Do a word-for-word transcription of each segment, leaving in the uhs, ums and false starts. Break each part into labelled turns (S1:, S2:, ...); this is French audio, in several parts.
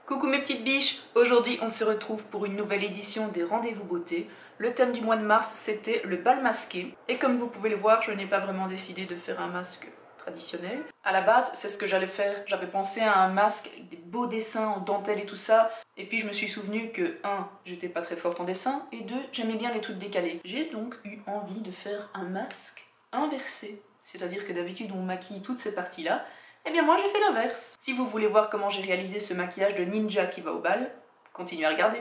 S1: Coucou mes petites biches, aujourd'hui on se retrouve pour une nouvelle édition des Rendez-vous Beauté. Le thème du mois de mars c'était le bal masqué. Et comme vous pouvez le voir, je n'ai pas vraiment décidé de faire un masque traditionnel. À la base, c'est ce que j'allais faire. J'avais pensé à un masque avec des beaux dessins en dentelle et tout ça. Et puis je me suis souvenu que un, j'étais pas très forte en dessin, et deux, j'aimais bien les trucs décalés. J'ai donc eu envie de faire un masque inversé. C'est-à-dire que d'habitude on maquille toutes ces parties-là. Eh bien moi j'ai fait l'inverse. Si vous voulez voir comment j'ai réalisé ce maquillage de ninja qui va au bal, continuez à regarder.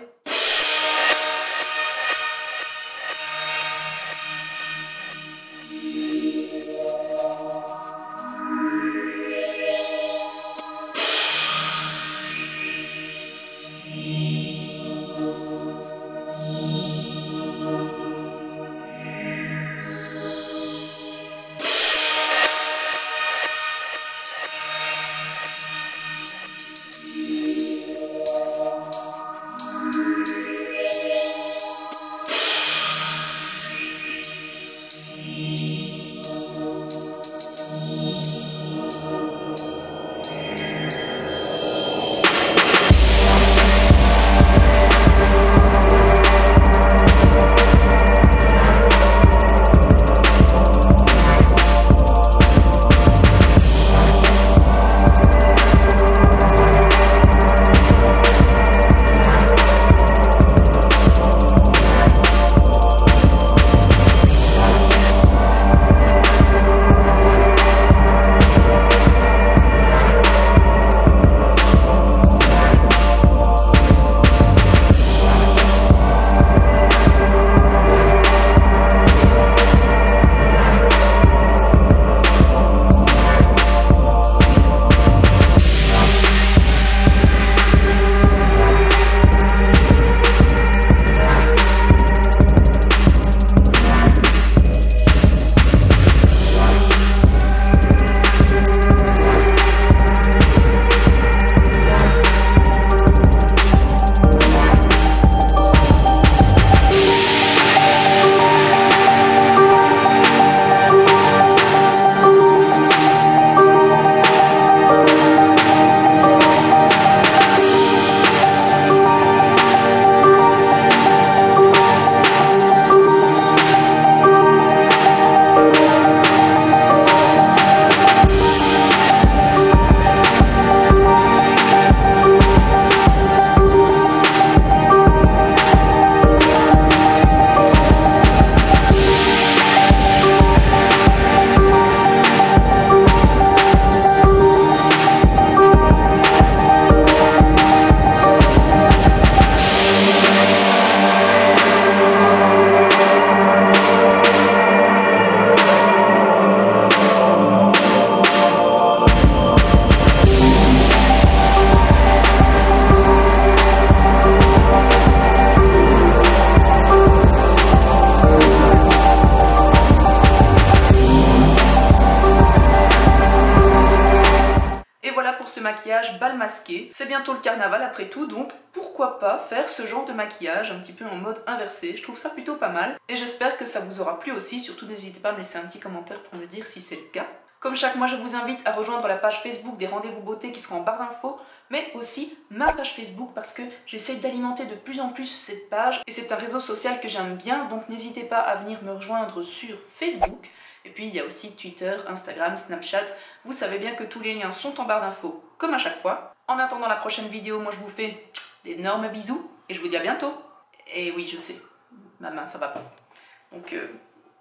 S1: Ce maquillage bal masqué. C'est bientôt le carnaval après tout, donc pourquoi pas faire ce genre de maquillage un petit peu en mode inversé. Je trouve ça plutôt pas mal et j'espère que ça vous aura plu aussi. Surtout n'hésitez pas à me laisser un petit commentaire pour me dire si c'est le cas. Comme chaque mois, je vous invite à rejoindre la page Facebook des Rendez-vous Beauté qui sera en barre d'infos, mais aussi ma page Facebook parce que j'essaie d'alimenter de plus en plus cette page et c'est un réseau social que j'aime bien, donc n'hésitez pas à venir me rejoindre sur Facebook. Et puis il y a aussi Twitter, Instagram, Snapchat. Vous savez bien que tous les liens sont en barre d'infos, comme à chaque fois. En attendant la prochaine vidéo, moi je vous fais d'énormes bisous et je vous dis à bientôt. Et oui, je sais, ma main ça va pas. Donc, euh,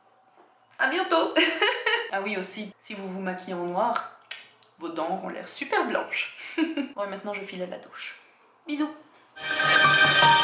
S1: à bientôt. Ah oui aussi, si vous vous maquillez en noir, vos dents auront l'air super blanches. Bon, et maintenant je file à la douche. Bisous.